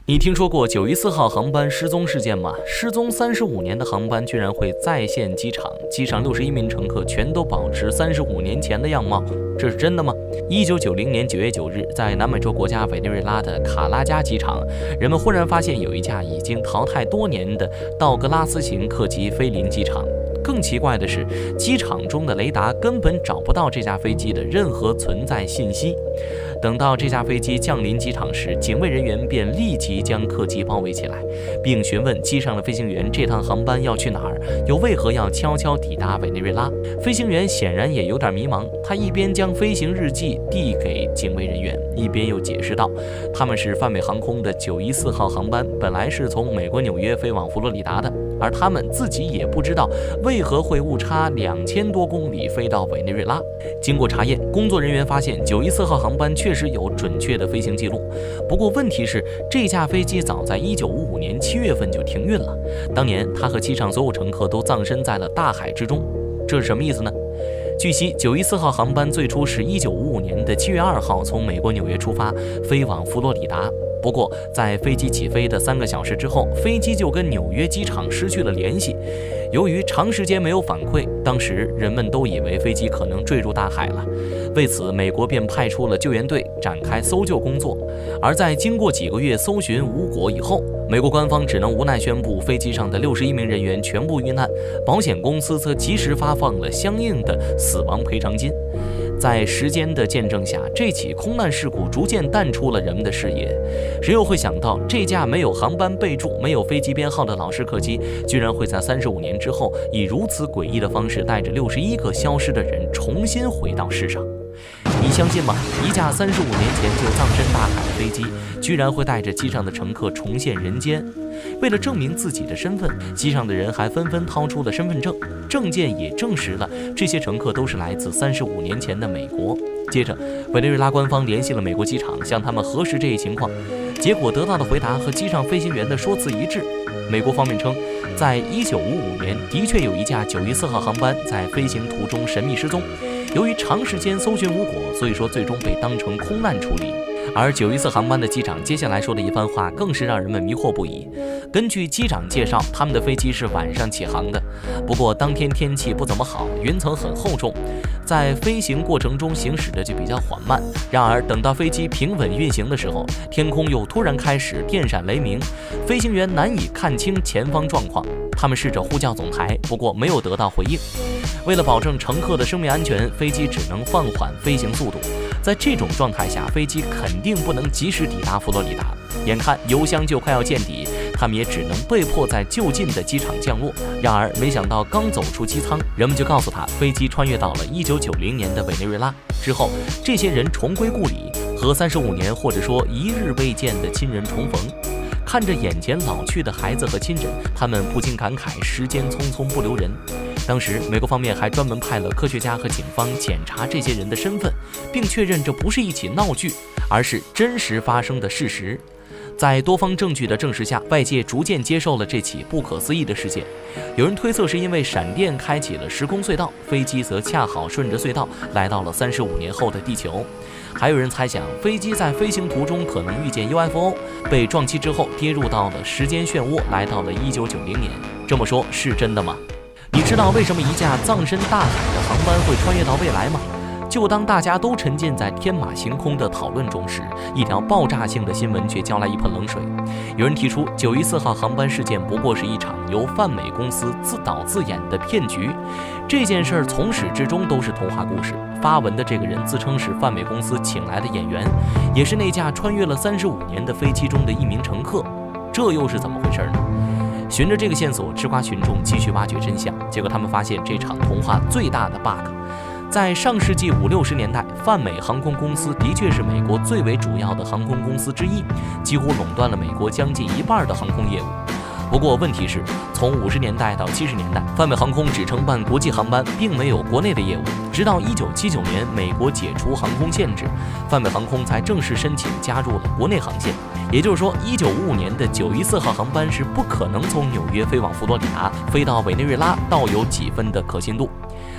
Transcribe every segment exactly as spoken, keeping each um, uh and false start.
你听说过九一四号航班失踪事件吗？失踪三十五年的航班居然会再现机场，机上六十一名乘客全都保持三十五年前的样貌，这是真的吗？一九九零年九月九日，在南美洲国家委内瑞拉的卡拉加机场，人们忽然发现有一架已经淘汰多年的道格拉斯型客机飞临机场。更奇怪的是，机场中的雷达根本找不到这架飞机的任何存在信息。等到这架飞机降临机场时，警卫人员便立即将客机包围起来，并询问机上的飞行员这趟航班要去哪儿，又为何要悄悄抵达委内瑞拉。飞行员显然也有点迷茫，他一边将飞行日记递给警卫人员，一边又解释道，他们是泛美航空的九一四号航班，本来是从美国纽约飞往佛罗里达的，而他们自己也不知道为何会误差两千多公里飞到委内瑞拉。经过查验，工作人员发现九一四号航班确实有准确的飞行记录，不过问题是，这架飞机早在一九五五年七月份就停运了，当年它和机上所有乘客都葬身在了大海之中。这是什么意思呢？据悉，九一四号航班最初是一九五五年的七月二号从美国纽约出发，飞往佛罗里达。不过，在飞机起飞的三个小时之后，飞机就跟纽约机场失去了联系。由于长时间没有反馈，当时人们都以为飞机可能坠入大海了。为此，美国便派出了救援队展开搜救工作。而在经过几个月搜寻无果以后，美国官方只能无奈宣布飞机上的六十一名人员全部遇难，保险公司则及时发放了相应的死亡赔偿金。在时间的见证下，这起空难事故逐渐淡出了人们的视野。谁又会想到，这架没有航班备注、没有飞机编号的老式客机，居然会在三十五年之后，以如此诡异的方式，带着六十一个消失的人重新回到世上？你相信吗？一架三十五年前就葬身大海的飞机，居然会带着机上的乘客重现人间。为了证明自己的身份，机上的人还纷纷掏出了身份证，证件也证实了这些乘客都是来自三十五年前的美国。接着，委内瑞拉官方联系了美国机场，向他们核实这一情况，结果得到的回答和机上飞行员的说辞一致。美国方面称，在一九五五年的确有一架九一四号航班在飞行途中神秘失踪，由于长时间搜寻无果，所以说最终被当成空难处理。而九一四航班的机长接下来说的一番话更是让人们迷惑不已。根据机长介绍，他们的飞机是晚上起航的，不过当天天气不怎么好，云层很厚重，在飞行过程中行驶的就比较缓慢。然而等到飞机平稳运行的时候，天空又突然开始电闪雷鸣，飞行员难以看清前方状况，他们试着呼叫总台，不过没有得到回应。为了保证乘客的生命安全，飞机只能放缓飞行速度。在这种状态下，飞机肯定不能及时抵达佛罗里达。眼看油箱就快要见底，他们也只能被迫在就近的机场降落。然而没想到刚走出机舱，人们就告诉他，飞机穿越到了一九九零年的委内瑞拉。之后，这些人重归故里，和三十五年或者说一日未见的亲人重逢。看着眼前老去的孩子和亲人，他们不禁感慨时间匆匆不留人。当时美国方面还专门派了科学家和警方检查这些人的身份，并确认这不是一起闹剧，而是真实发生的事实。在多方证据的证实下，外界逐渐接受了这起不可思议的事件。有人推测是因为闪电开启了时空隧道，飞机则恰好顺着隧道来到了三十五年后的地球。还有人猜想，飞机在飞行途中可能遇见 U F O， 被撞击之后跌入到了时间漩涡，来到了一九九零年。这么说是真的吗？你知道为什么一架葬身大海的航班会穿越到未来吗？就当大家都沉浸在天马行空的讨论中时，一条爆炸性的新闻却浇来一盆冷水。有人提出，九一四号航班事件不过是一场由泛美公司自导自演的骗局。这件事儿从始至终都是童话故事。发文的这个人自称是泛美公司请来的演员，也是那架穿越了三十五年的飞机中的一名乘客。这又是怎么回事呢？循着这个线索，吃瓜群众继续挖掘真相，结果他们发现这场童话最大的 bug。在上世纪五六十年代，泛美航空公司的确是美国最为主要的航空公司之一，几乎垄断了美国将近一半的航空业务。不过问题是，从五十年代到七十年代，泛美航空只承办国际航班，并没有国内的业务。直到一九七九年，美国解除航空限制，泛美航空才正式申请加入了国内航线。也就是说，一九五五年的九一四号航班是不可能从纽约飞往佛罗里达，飞到委内瑞拉，倒有几分的可信度。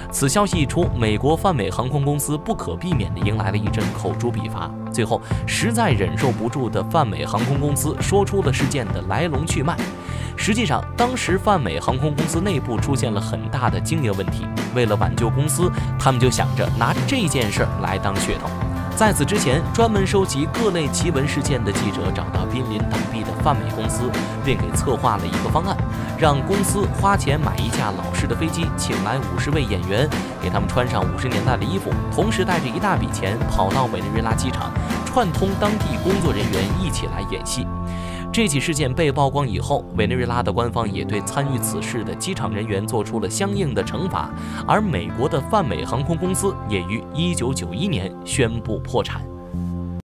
此消息一出，美国泛美航空公司不可避免地迎来了一阵口诛笔伐。最后，实在忍受不住的泛美航空公司说出了事件的来龙去脉。实际上，当时泛美航空公司内部出现了很大的经营问题，为了挽救公司，他们就想着拿这件事来当噱头。在此之前，专门收集各类奇闻事件的记者找到濒临倒闭的泛美公司，并给策划了一个方案，让公司花钱买一架老式的飞机，请来五十位演员，给他们穿上五十年代的衣服，同时带着一大笔钱跑到委内瑞拉机场，串通当地工作人员一起来演戏。这起事件被曝光以后，委内瑞拉的官方也对参与此事的机场人员做出了相应的惩罚，而美国的泛美航空公司也于一九九一年宣布破产。